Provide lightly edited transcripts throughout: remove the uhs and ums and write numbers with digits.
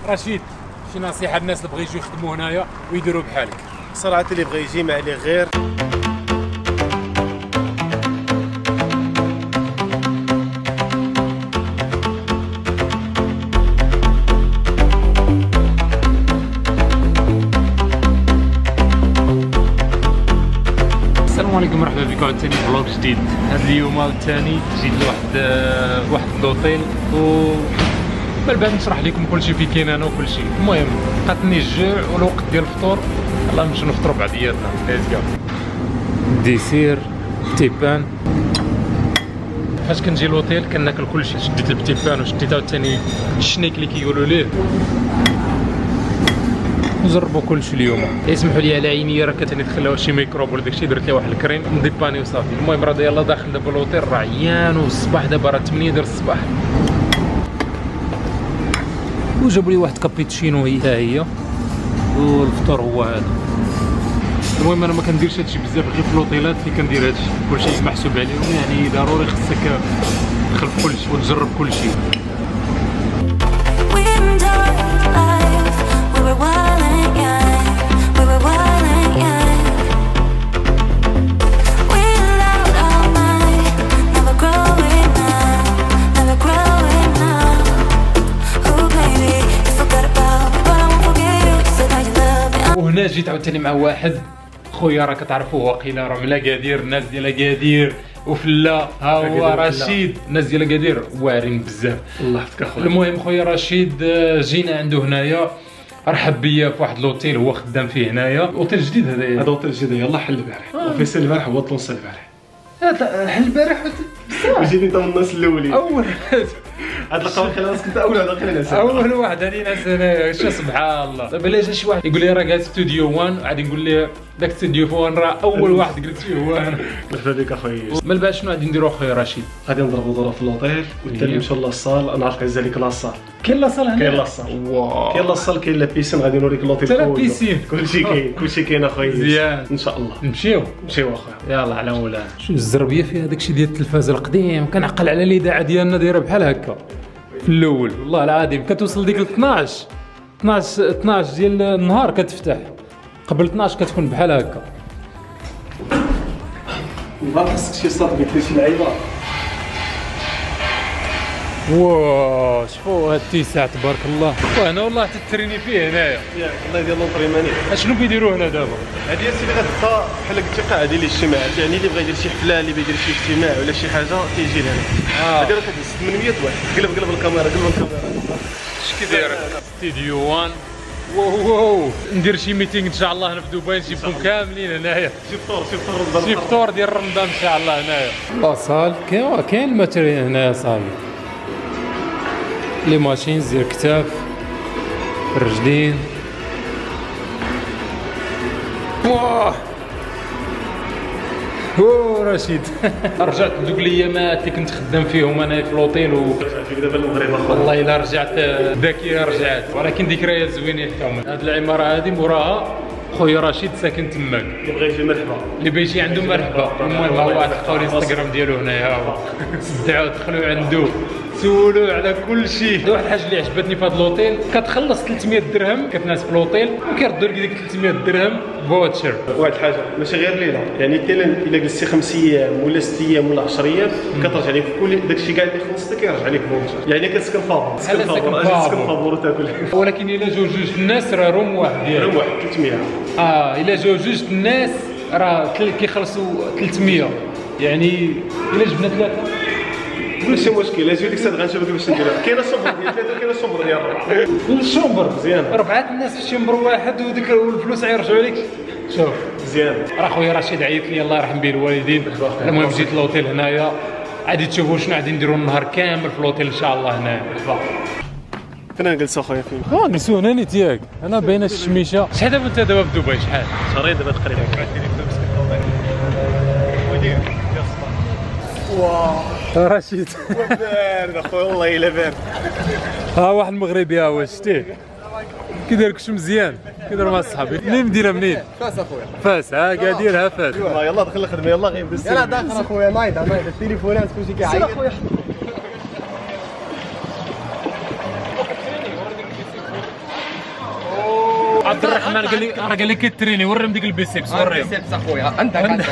رشيد شي نصيحه للناس اللي بغيو يجيو يخدموا هنايا ويديروا بحالك؟ صراحه اللي بغى يجي ما عليه غير السلام عليكم، مرحبا بكم عاوتاني في فلوق جديد. هذا اليوم عاوتاني جيت لواحد الاوتيل و من بعد نشرح لكم كلشي فين كاين انا وكلشي. المهم قاتلني الجوع والوقت ديال الفطور، يلاه نمشيو نفطروا بعضياتنا. ليتس جو. ديسير تيبان. فاش كنجي لوطيل كناكل كلشي، شديت البتيبان وشديت عاوتاني الشنيك اللي كيقولوا ليه، نجربوا كلشي اليوم. اسمحوا لي على عيني، راه كتاني دخلوا شي ميكروب ولا داكشي، درت ليه واحد الكريم نديباني وصافي. المهم راه يلاه داخل دابا لوطيل، راه عيان والصباح دابا راه 8 ديال الصباح، وجابوا لي واحد كابيتشينو هي والفطور هو هذا. المهم انا ما كنديرش هادشي بزاف غير في الاوتيلات اللي كندير هادشي، كلشي محسوب عليهم، يعني ضروري خصك تدخل في كلشي وتجرب كلشي. وهنا جيت عاوتاني مع واحد خويا راه كتعرفوه واقيلا، راه من اكادير، الناس ديال اكادير وفلا، ها هو رشيد. الناس ديال اكادير واعرين بزاف، الله يحفظك اخويا. المهم خويا رشيد جينا عنده هنايا، رحب بيا في واحد لوطيل هو خدام فيه هنايا. اوتيل جديد هذا، هذا اوتيل جديد يلاه حل البارح وفيصل البارح هو طلونس البارح. حل البارح وجيتي انت من الناس الاولين. اول هاد القهوه خلينا كنت اول واحد خلينا اول واحد هذه ناس هنايا. شو سبحان الله. دابا الا جا شي واحد يقول لي راه قال ستوديو 1، غادي نقول ليه داك ستوديو 1 راه اول واحد قلت فيه هو انا. مرحبا بك اخويا. من بعد شنو غادي نديرو اخويا رشيد؟ غادي نضربوا دوره في اللوطيل والثاني نمشيو لاصال. انا عارف عز عليك لاصال. كاين لاصال هنا؟ كاين لاصال، واو كاين لاصال، كاين لا بيسين. غادي نوريك اللوطيل كله بيسين، كلشي كاين، كلشي كاين اخويا. مزيان ان شاء الله نمشيو اخويا. يلاه على مولانا. شو الزربيه فيها داكشي ديال التلفاز القديم، كنعقل على الاذاعه ديالنا دايره بحال هكا في الاول. والله العظيم كتوصل ديك ل 12 ديال النهار كتفتح، قبل 12 كتكون بحال هكا. ما خصك شي صاط قلت لي شي لعيبه. واو شوفوا هاد التيساع تبارك الله. وهنا والله تتريني فيه هنايا. ياك الله يدير لونطريماني. اشنو كيديروا هنا دابا؟ هادي السيدي غتبقى بحال قلتي قاعه ديال الاجتماعات، يعني اللي بغى يدير شي حفله، اللي بغى يدير شي اجتماع ولا شي حاجه تيجي لهنا. هادي راه كتهز 800 واحد. قلب الكاميرا، اش كيداير؟ ستوديو 1. واو ندير شي ميتينغ ان شاء الله هنا في دبي، نجيبكم كاملين هنايا. شي فطور ديال رمضان ان شاء الله هنايا. لاصال كاين الماتيريال هنايا صاحبي، لي ماشينز ديال الكتاف، الرجلين. واه رشيد رجعت لذوك الايامات اللي كنت خدام فيهم انا في الاوتيل فيك دابا المغرب اخويا. والله الا رجعت ذاكيه، رجعت، ولكن ذكريات زوينين حتى هما. هاد العماره هادي موراها خويا رشيد ساكن تماك، اللي بغى يجي مرحبا، اللي بيجي عنده مرحبا. المهم هو واحد لقاو الانستغرام ديالو هنايا، هو صدعوا دخلوا عنده سولوا على كل شيء. واحد الحاجه اللي عجبتني في هذا الاوتيل، كتخلص 300 درهم كتناس في الاوتيل وكيردوا لك ديك 300 درهم فوتشر. واحد الحاجه ماشي غير ليله، يعني كاين الا جلستي 5 ايام ولا 6 ايام ولا 10 ايام كترجع لك في كل داكشي كاع اللي خلصتي كيرجع لك فوتشر. يعني كتسكن فابور، تسكن فابور وتاكل. ولكن الا جاو جوج الناس راه روم واحد ديالو، روم واحد 300. الا جاو جوج الناس راه كيخلصوا 300. يعني الا جبنا ثلاثه ماشي مشكل، اجي ديك الساعه غنشوفك باش نديرها. كاينه الشومبر ديال ثلاثه وكاينه الشومبر ديال 4. الشومبر مزيان، 4 الناس في شومبر واحد وديك الفلوس غيرجعوا لك. شوف مزيان. راه خويا رشيد عيط لي الله يرحم به الوالدين. المهم جيت للوطيل هنايا، غادي تشوفوا شنو غادي نديروا النهار كامل في الوطيل ان شاء الله هنايا. فين نجلسوا اخويا؟ فين؟ نجلسوا هنا نيت ياك، انا باينه الشميشه. شحال دابا انت دابا في دبي؟ شحال؟ شهرين دابا تقريبا. واو رشيد بارد اخويا، والله الا بارد. واحد المغربي ها هو شتيه كيدير كلشي مزيان، كيدير مع صحابي. منين مدينه منين؟ فاس اخويا. فاس قاديرها فاس. يلا دخل الخدمه، يلا غير بس. يلا داخل اخويا، نايضه التليفونات كلشي كيعيط. عبد الرحمن قال لي كتريني وريهم ديك البيسيبس وريهم البيسيبس اخويا انت عندك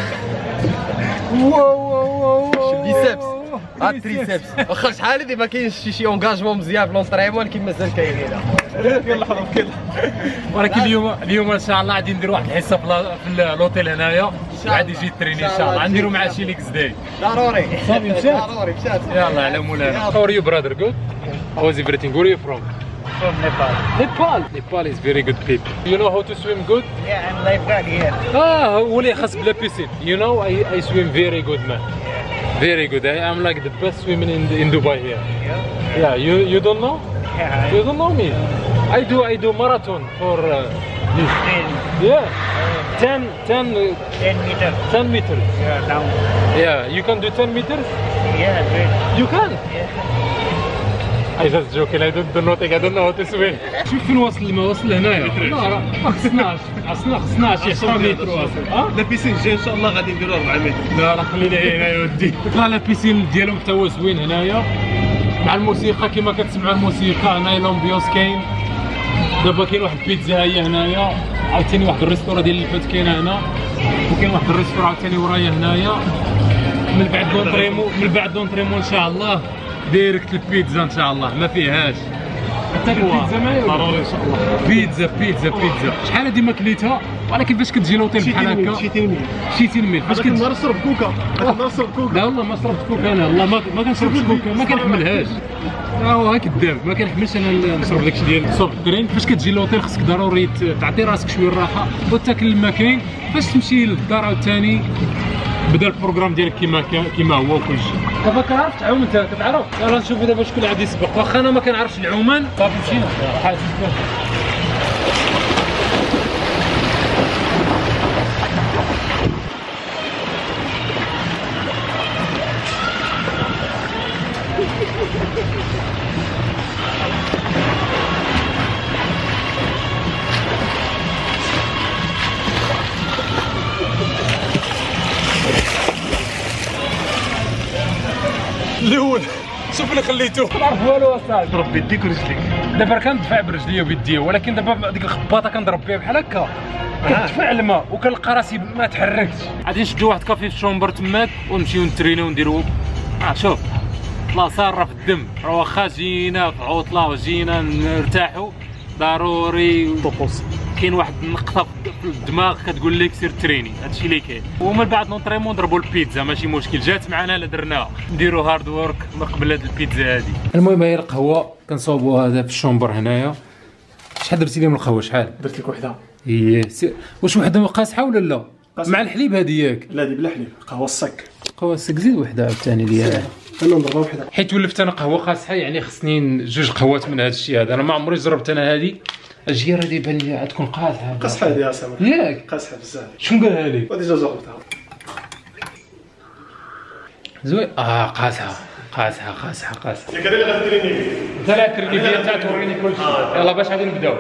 البيسيبس التريسيبس واخا شحال هادي ما كاينش شي اونغاجمون مزيان في لونطريمون ولكن مازال كاين هنا يلا حضر كل ولكن اليوم ان شاء الله غادي ندير واحد الحصه في اللوتيل هنايا وغادي يجي تريني ان شاء الله غنديرو مع شي ليكس داي ضروري صافي مشات ضروري مشات يلا على مولانا. How are you brother? Good? How is everything? Where are you from? From Nepal. Nepal is very good people. You know how to swim good? Yeah, I'm lifeguard here. هو اللي خاص بلا بيسين. You know I swim very good man. Very good. I am like the best swimmer in Dubai here. Yeah, you don't know? Yeah. You don't know me? I do marathon for this. Yeah. 10 meters. 10 meters. Yeah, down. Yeah, you can do 10 meters? Yeah, great. You can? Yeah. I just joking. I don't know how to swim. شوف فين وصل الماء وصل لهنايا. لا ما خصناش 10 متر واصل. لا بيسين الجاي ان شاء الله غادي نديرو 4 متر. لا خلينا هنا يا ودي. لا البيسين ديالهم حتى هو زوين هنايا مع الموسيقى كما كتسمعوا الموسيقى هنايا لومبيوس كاين. دابا كاين واحد البيتزا هي هنايا عاوتاني واحد الريستورا ديال الحوت كاينه هنا وكاين واحد الريستورا عاوتاني ورايا هنايا. من بعد دونطريمون ان شاء الله ديريكت البيتزا ان شاء الله ما فيهاش حتى البيتزا معايا ضروري ان شاء الله. بيتزا شحال هادي ما كليتها ولكن فاش كتجي لوطيل بحال هكا شي تلميذ فاش كتجي نشرب كوكا لا والله ما شربت كوكا انا والله ما كنشربش كوكا ما كنحملهاش هو كذاب ما كنحملش انا نشرب داكشي ديال السوفت درينك. فاش كتجي لوطيل خصك ضروري تعطي راسك شويه الراحه وتاكل ما كاين فاش تمشي للدار عاوتاني بدا البروغرام ديالك كيما هو وكلشي. دابا كنعرف تعوم انت كتعرف. يلا نشوفوا دابا شكون غادي يسبق واخا انا ما كنعرفش العومان صافي مشينا حاجه. الاول شوف اللي خليته ما نعرف والو اصاحبي. ربي يديك ورجليك. دابا كندفع برجليا وبيديا ولكن دابا ديك الخباطه كنضرب بها بحال هكا كتدفع الماء وكنلقى راسي ما تحركتش. غادي نشدو واحد كافي في الشومبر تماك ونمشيو نترينيو ونديرو شوف لا ساره في الدم راه واخا جينا في عطله وجينا نرتاحوا ضروري طقوس كاين واحد النقطه في الدماغ كتقول لك سير تريني هادشي اللي كاين. ومن بعد نونطريمون نضربوا البيتزا ماشي مشكل جات معنا لا درناها نديروا هارد وورك من قبل هاد البيتزا هادي. المهم هي القهوه كنصاوبوا هذا في الشومبر هنايا. شحال درتي لي من القهوه شحال؟ درت لك وحده. واش وحده قاصحه ولا لا؟ مع الحليب هادي ياك؟ لا دي بلا حليب قهوه الصك. قهوه الصك زيد وحده عاوتاني ديالها. انا نضربها وحده حيت ولفت انا قهوه قاصحه يعني خصني 2 قهوات من هذا الشيء هذا. انا ما عمري جربت انا هذه الجيره هذه بان لي تكون قاصحه. قاصحه هذه يا سامر ياك قاصحه بزاف. شكون قالها لك؟ وديجا جربتها زوين. قاصحه ياك انا اللي غتريني انت لا تريني فيا انت توريني كلشي. يلا باش غادي نبداو.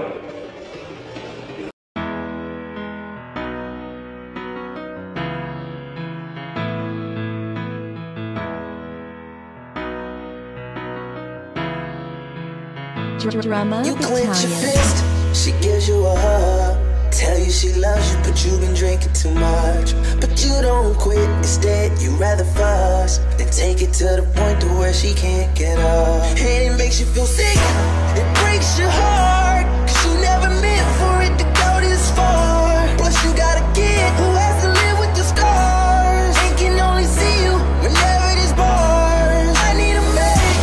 Drama You clench your Italian. fist, she gives you a hug. Tell you she loves you, but you've been drinking too much. But you don't quit, instead you'd rather fuss than take it to the point to where she can't get up. And it makes you feel sick, it breaks your heart, 'cause you never meant for it to go this far. Plus you got a kid who has to live with the scars and can only see you whenever there's bars. I need a medic.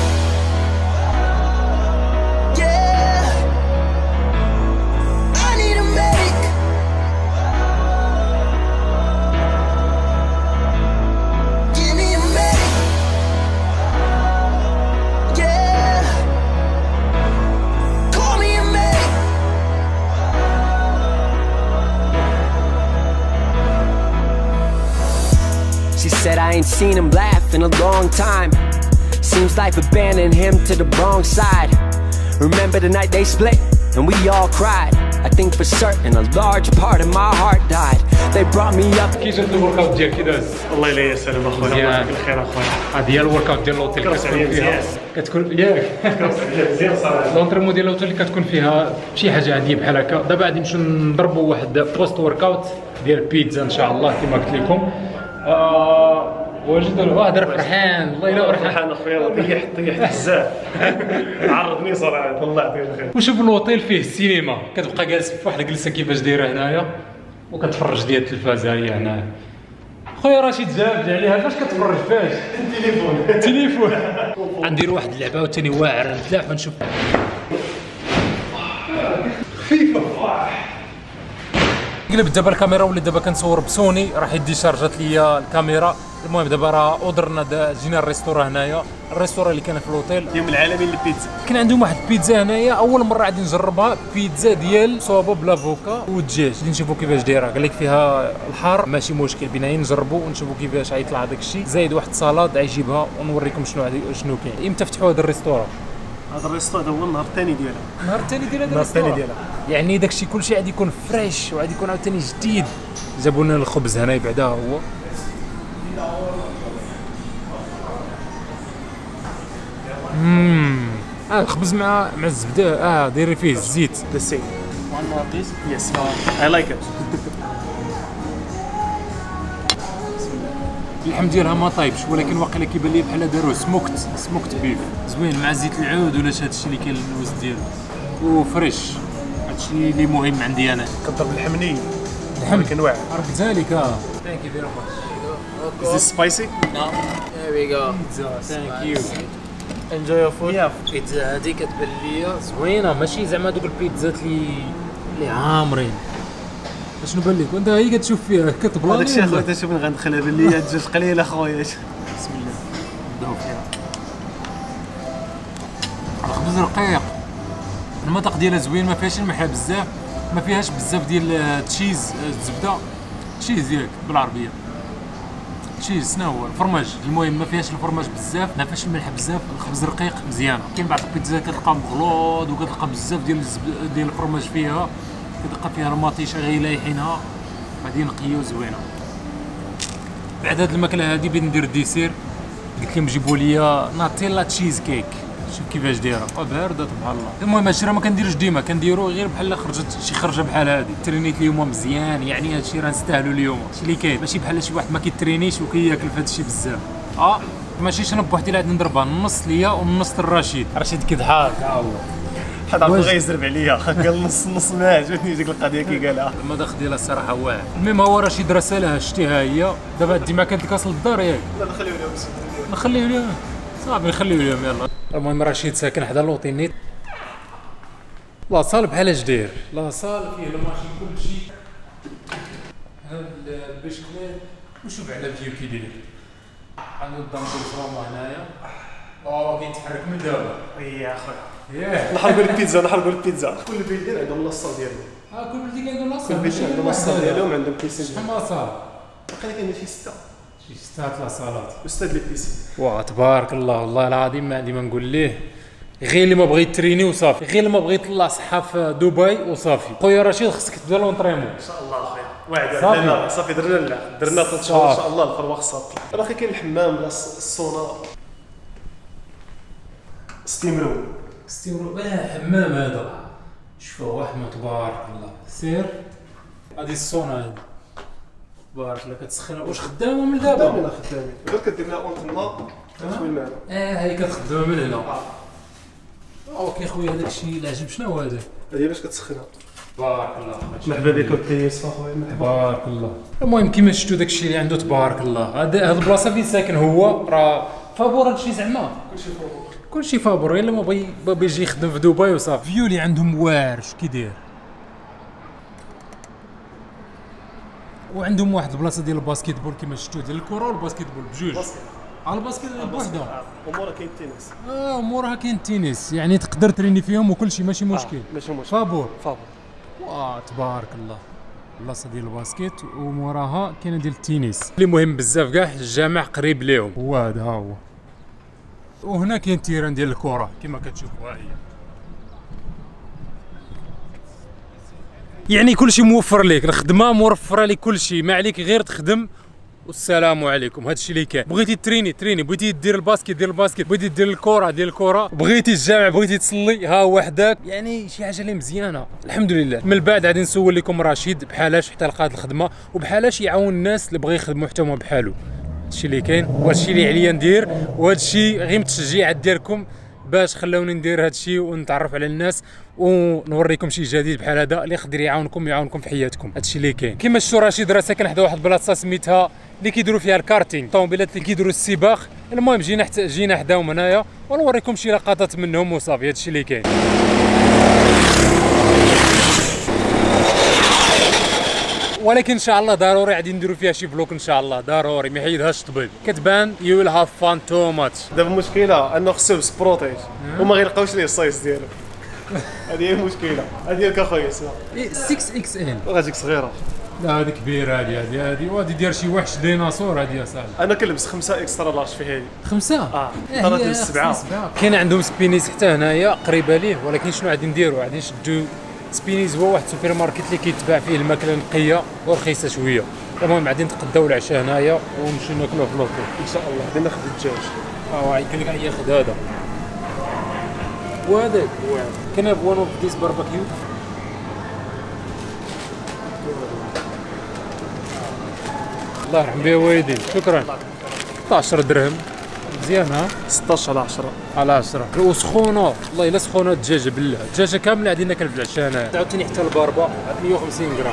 Said I ain't seen him laugh in a long time. Seems life abandoned him to the wrong side. Remember the night they split and we all cried. I think for certain a large part of my heart died. They brought me up. كي جات الورك اوت ديالك كي داز؟ الله لا يسلم اخويا، الله يعطيك الخير اخويا. هذه هي الورك اوت ديال لوطيل كتكون ياك مزيان صراحه. لونطريمون ديال لوطيل كتكون فيها شي حاجه عاديه بحال هكا. دابا غادي نمشيو نضربوا واحد بوست ورك اوت ديال بيتزا ان شاء الله كما قلت لكم. واجد الواحد فرحان، الله يلا فرحان اخويا، طيحت بزاف. عرضني صراحه، الله يعطيك الخير. وشوف الوطيل فيه السينما، كتبقى جالس في واحد الجلسه كيفاش دايره هنايا وكتفرج ديال التلفازه هي هنايا. خويا رشيد جابد عليها، فاش كتفرج فاش؟ التليفون. غنديروا واحد اللعبه وثاني واعر نتلاح ونشوف خفيفه. قلبت دابا الكاميرا، وليت دابا كنصور بسوني، راح يدي شارجات ليا الكاميرا. المهم دابا راه اوردرنا جينا الريستورا هنايا، الريستورا اللي كان في الوطيل اليوم العالمي للبيتزا. كان عندهم واحد البيتزا هنايا اول مره غادي نجربها، بيتزا ديال صوابه بلافوكا والدجاج، غادي نشوفوا كيفاش دايره. قال لك فيها الحار ماشي مشكل، بينا نجربوا ونشوفوا كيفاش غيطلع داك الشيء، زايد واحد الصالاد غيجيبها ونوريكم شنو كاين. امتى فتحوا هذا الريستورا؟ هذا الريستورا هذا هو النهار الثاني ديالها. النهار الثاني ديال هذا الريستورا، يعني داك الشيء كلشي غادي يكون فريش وغادي يكون عاوتاني جديد. جابوا لنا الخبز هنا بعدا هو الخبز مع الزبده دايرين فيه الزيت. The same. One more please. Yes. I like it. اللحم ديالها ما طايبش، ولكن واقيلا كيبان لي بحال داروه سموكت بيف زوين مع زيت العود ولا هذا الشيء اللي كاين اللوز ديالو وفريش. هذا الشيء اللي مهم عندي انا. كنضرب اللحم ني. اللحم كنواعر. عرفت كذلك. Thank you very much. Is this spicy? No. There we go. Thank you. Enjoy your food. Yeah. البيتزا هذه كتبان لي زوينه، ماشي زعما دوك البيتزات اللي عامرين. شنو بان لك وانت هي كتشوف فيها كتبلاني؟ هذاك الشيء اخويا شوف غندخلها بان لي الدجاج قليل اخويا. بسم الله نبداو فيها. الخبز رقيق، المذاق ديالها زوين، ما فيهاش الملح بزاف، ما فيهاش بزاف ديال التشيز، الزبده تشيز ياك بالعربيه تشيز شنو هو الفرماج. المهم ما فيهاش الفرماج بزاف، ما فيهاش الملح بزاف، الخبز رقيق مزيانه. كاين بعض البيتزا كتلقى مغلوظ وكتلقى بزاف ديال الفرماج فيها، كتلقى فيها المطيشه غير لايحينها، غادي نقيه وزوينه. بعد هاد الماكله هادي بغيت ندير ديسير، قلت لهم جيبوا لي ناتيلا تشيز كيك، شوف كيفاش دايره بارده سبحان الله. المهم هادشي راه ما كنديروش ديما، كنديرو غير بحال خرجت شي خرجه بحال هادي. ترينيت اليوم مزيان، يعني هادشي راه نستاهلوا اليوم. هادشي اللي كاين، ماشي بحال شي واحد ما كيترينيش وكياكل في هادشي بزاف. ماشي شنب بوحدي اللي غادي نضربها، النص ليا والنص للرشيد. رشيد كيضحك هو حد عرف غيزرب عليا، قال نص ما عجبتني ديك القضيه كي قالها. المذاق ديالها الصراحه واعر. المهم هو رشيد راسلها شتيها هي، دابا ديما كانت الكاس للدار ياك. لا نخليو لهم نخليو لهم صافي، نخليو لهم يلا. المهم رشيد ساكن حدا لوطيل نيت، لاصال بحال اش داير، لاصال فيه الماشين كلشي. هاد البشكليت وشوف على فيو كي داير، عنده الدمبل زوما هنايا. كيتحرك من دابا. يا اخويا ياه نحرقوا البيتزا، كل بلدين عندهم لاصال ديالهم. كل بلدي كيعندهم لاصال، كل بلدين عندهم لاصال ديالهم، عندهم كيسين. شحال من لاصال؟ تقريبا كاين شي 6 شي 6 لاصالات. استاذ لي بيسين. واه تبارك الله، والله العظيم ما عندي ما نقول ليه، غير اللي ما بغى يتريني وصافي، غير اللي ما بغى يطلع صحه في دبي وصافي. خويا رشيد خصك تبدا لونطريمون ان شاء الله اخويا. واعد صافي درنا 3 شهور ان شاء الله الفروا خصها تطلع. راه كاين الحمام ولا السونا ستيم روم حمام هذا شوف واحد ما تبارك الله. سير هذه السونا هذه تبارك الله كتسخنها. واش خدامه من دابا؟ خدامين غير كدير لها اون تما كتشوي الماء. هاي كتخدمها من هنا. اوكي خويا هذاك الشيء اللي عجب شنو هو هذا؟ هذه باش كتسخنها. تبارك الله. مرحبا بك وكيس اخويا. تبارك الله. المهم كيما شفتوا داك الشيء اللي عنده تبارك الله. هاد البلاصه فين ساكن هو راه فابور هادشي زعما كلشي فابور، الا ما بغى يجي يخدم في دبي وصافي. فيو اللي عندهم واعر شو كي داير، وعندهم واحد البلاصه ديال الباسكيت بول كيما شفتوا، ديال الكره والباسكيت بول بجوج. الباسكيت بوحدها ومورا كاين التنس. وموراها كاين التنس، يعني تقدر تريني فيهم وكل شيء ماشي مشكل. ماشي مشكل. فابور. تبارك الله. البلاصه ديال الباسكيت وموراها كاينه ديال التنس اللي مهم بزاف كاع. الجامع قريب ليهم، هو هذا ها هو. وهنا كاين تيران ديال الكره كما كتشوفوا ها هي. يعني كلشي موفر ليك، الخدمه موفره لك كلشي، ما عليك غير تخدم والسلام عليكم. هذا الشيء اللي كاين. بغيتي تريني، بغيتي دير الباسكيت دير الباسكيت، بغيتي دير الكره دير الكره، بغيتي الجامع بغيتي تصلي ها وحدك، يعني شي حاجه اللي مزيانه الحمد لله. من بعد غادي نسول لكم رشيد بحالاش حتى لقى هذه الخدمه وبحالاش يعاون الناس اللي بغى يخدموا حتى هما بحالو. هادشي اللي كاين وهادشي اللي عليا ندير، وهادشي غير متشجيع ديالكم باش خلوني ندير هادشي ونتعرف على الناس ونوريكم شي جديد بحال هذا اللي يقدر يعاونكم في حياتكم. هادشي اللي كاين. كما شفتوا رشيد راه ساكن حدا واحد البلاصه سميتها اللي كيديروا فيها الكارتينغ، الطوموبيلات اللي كيديروا السباق. المهم جينا حداهم هنايا ونوريكم شي لقطات منهم وصافي. هادشي اللي كاين. ولكن ان شاء الله ضروري غادي نديروا فيها شي فلوك ان شاء الله ضروري، ما يحيدهاش الطبيب. كتبان يو ويل هاف فان تو ماتش. دابا المشكله انه خصو يلبس بروتيج وما غيلقاوش ليه الصيص ديالو. هذه هي المشكله. هذه ديالك اخويا اسمها 6 اكس ال. غاديك صغيره. لا هذه كبيره، هذه وغادي دير شي وحش ديناصور هذه يا صاحبي. انا كنلبس 5 اكسترا لارج في هذه. 5 انا كنلبس 7. كاين عندهم سبينيز حتى هنايا قريبه ليه، ولكن شنو غادي نديروا؟ غادي نشدو سبينيز هو واحد السوبر ماركت اللي كيتباع فيه الماكله نقيه ورخيصه شويه. المهم غادي نتقداو العشاء هنايا ونمشيو ناكلوه في لوطو ان شاء الله. غادي ناخذ الدجاج. قال لك ياخذ هذا وهذاك. كان هاف وان اوف ذيس باربيكيو. الله يرحم بها والدين. شكرا. 16 درهم مزيان. ها 16 على 10 على 10 وسخونه. والله الا سخونه الدجاجه بالله. الدجاجه كامله غادي ناكل في العشاء هنايا. عاوتاني حتى الباربا 150 غرام.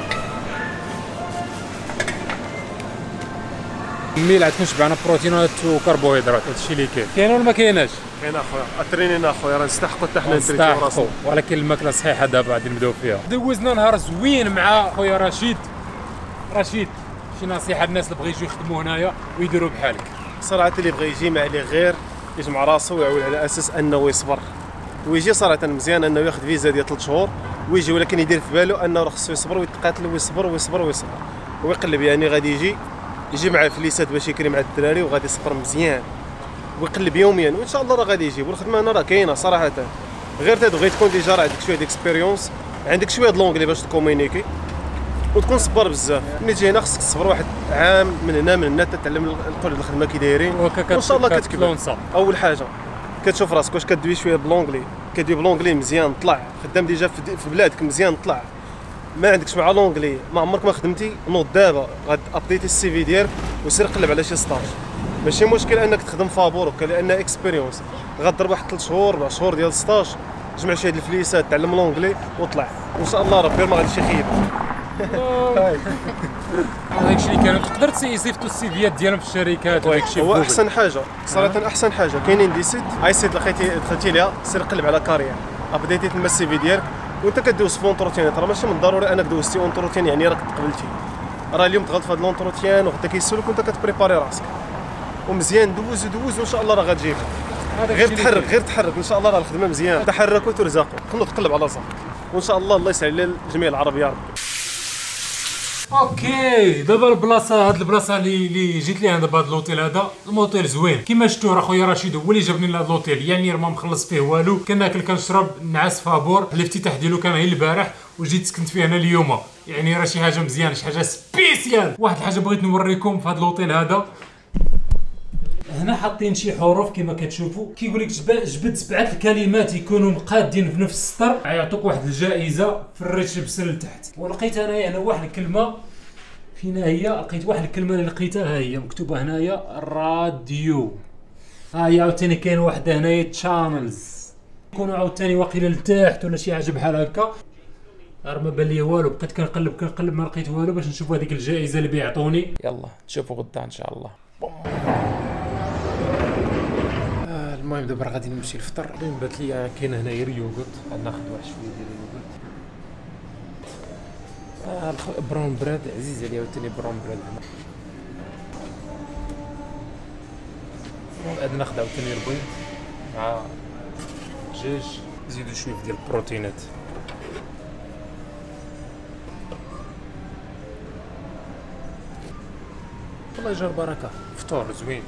ميل عاد شبعنا بروتينات وكربوهيدرات. هادشي اللي كاين ولا ما كايناش؟ كاين اخويا. اترينينا اخويا، راه نستحقوا حتى حنا نترينيو راسنا. ولكن الماكله صحيحه دابا غادي نبداو فيها. دوزنا نهار زوين مع خويا رشيد. شي نصيحه للناس اللي بغيو يجيو يخدموا هنايا ويديروا بحالك؟ صراحه اللي بغى يجي ما عليه غير يجمع راسو ويعول على اساس انه يصبر ويجي. صراحه مزيان انه ياخذ فيزا ديال 3 شهور ويجي، ولكن يدير في بالو انه راه خصو يصبر ويتقاتل ويصبر ويقلب. يعني غادي يجي مع فليسات باش يكري مع الدراري وغادي يصبر مزيان ويقلب يوميا، وان شاء الله راه غادي يجي. والخدمه هنا راه كاينه صراحه، غير تبغي تكون ديجا راه عندك شويه ديكسبيريونس، عندك شويه د لونجلي باش تكومونيكي وتكون صبر بزاف. ملي تجي هنا خصك تصبر واحد عام من هنا تتعلم كل الخدمه كي دايرين، وان شاء الله كتكبر. اول حاجه كتشوف راسك واش كدوي شويه بلونجلي، كدوي بلونجلي مزيان طلع خدام ديجا في بلادك مزيان طلع. ما عندكش مع لونجلي ما عمرك ما خدمتي، نوض دابا غاد ابديتي السي في ديالك وسير قلب على شي ستاج. ماشي مشكل انك تخدم فابور وكا، لان اكسبيريونس غضرب واحد 3 شهور 4 شهور ديال ستاج، جمع شي هاد الفليسات تعلم لونجلي وطلع وان شاء الله ربي ما غاديش يخيب. هادشي اللي كانوا تقدر يصيفطوا السيفيات ديالهم في الشركات وداكشي. هو احسن حاجه صراحه، احسن حاجه كاينين دي سيت اي سيت دخلتي ليها سير قلب على كارير ابديتي تما السي في ديالك وانت كدوز في اونتروتيان. راه ماشي من الضروري انك دوزتي اونتروتيان يعني راك تقبلتي، راه اليوم تغلط في هذا الاونتروتيان وغدا كيسولك وانت كتبريباري راسك ومزيان دوز وان شاء الله راه غتجيب. غير تحرك ان شاء الله راه الخدمه مزيان. تحركوا ترزقوا، كنوض تقلب على صح وان شاء الله يسهل للجميع العرب يا ربي. اوكي دابا البلاصه، هاد البلاصه اللي جيت ليها دابا هاد لوطيل، هذا الموطيل زوين كيما شفتوا. راه خويا رشيد هو اللي جابني لهاد لوطيل، يعني ما مخلص فيه والو، كناكل كنشرب نعاس فابور. الافتتاح ديالو كان غير البارح وجيت سكنت فيه انا اليوم، يعني راه شي حاجه مزيانه، شي حاجه سبيسيال. واحد الحاجه بغيت نوريكم في هاد لوطيل هذا، هنا حاطين شي حروف كما كتشوفوا، كيقول لك جبد 7 الكلمات يكونوا مقادين في نفس السطر، يعطوك واحد الجائزه في الريتشبسن لتحت. ولقيت انايا هنا واحد الكلمه، فين هي؟ لقيت واحد الكلمه اللي لقيتها ها هي مكتوبه هنايا راديو. ها هي عاوتاني كاين واحد هنايا تشانلز، يكونوا عاوتاني واقيلا لتحت ولا شي حاجه بحال هكا. راه ما بان لي والو، بقيت كنقلب ما لقيت والو باش نشوف هذيك الجائزه اللي بيعطوني. يلا نشوفوا غدا ان شاء الله. المهم دابا غادي نمشي للفطر. المهم بات لي كاين هنايا اليوغورت، ناخذ واحد شويه ديال اليوغورت. براون براد عزيز عليا عاوتاني براون براد هنا. غادي ناخذ عاوتاني البيض مع دجاج، نزيدو شويه ديال البروتينات. والله يجر بركه، فطور زوين.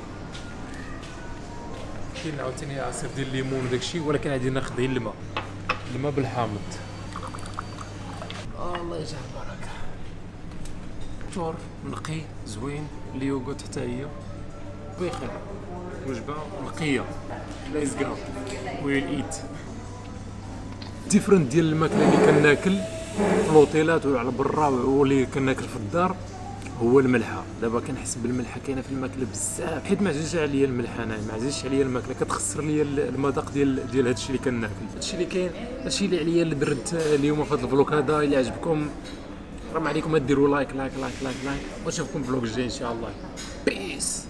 كاين عاوتاني عصير ديال الليمون وداكشي، ولكن غادي ناخذ غير الماء بالحامض. الله يجعل بركه. فطور نقي زوين، اليوغورت حتى هي بخير، وجبه نقيه. ليتس جو ويل ايت. ديفرنت ديال الماكله اللي كناكل في الاوتيلات ولا على برا واللي كناكل في الدار هو الملحه. دابا كنحس بالملحه كاينه في الماكله بزاف، حيت ما عزيزش عليا الملحه. انا ما عزيزش عليا الماكله، كتخسر ليا المذاق ديال هادشي اللي كناكل. هادشي اللي كاين، هادشي اللي عليا اللي درت اليوم في هاد الفلوق هذا. الا عجبكم راه ما عليكم ديروا لايك ونشوفكم في الفلوق الجاي ان شاء الله. بيس.